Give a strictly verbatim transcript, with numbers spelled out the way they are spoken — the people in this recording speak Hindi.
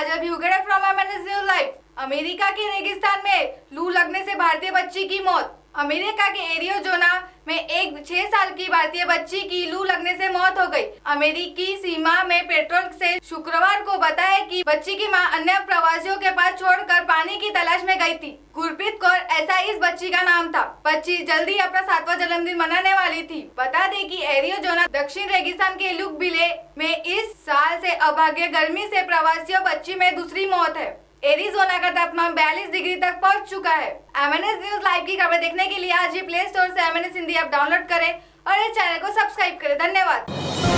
ताजा view from MNS news live. America के रेगिस्तान में लू लगने से भारतीय बच्ची की मौत। अमेरिका के एरिज़ोना में एक छह साल की भारतीय बच्ची की लू लगने से मौत हो गई। अमेरिकी सीमा में पेट्रोल से शुक्रवार को बताया कि बच्ची की मां अन्य प्रवासियों के पास छोड़कर पानी की तलाश में गई थी। गुरप्रीत कौर ऐसा इस बच्ची का नाम था। बच्ची जल्दी अपना सातवां जन्मदिन मनाने वाली थी। बता दें कि एरिज़ोना दक्षिण रेगिस्तान के लुकविले में इस साल से अभाग्य गर्मी से प्रवासियों बच्ची में दूसरी मौत है। एरिज़ोना का तापमान बयालीस डिग्री तक पहुंच चुका है। एमएनएस न्यूज लाइव की खबरें देखने के लिए आज ही प्ले स्टोर से एमएनएस हिंदी ऐप डाउनलोड करें और इस चैनल को सब्सक्राइब करें। धन्यवाद।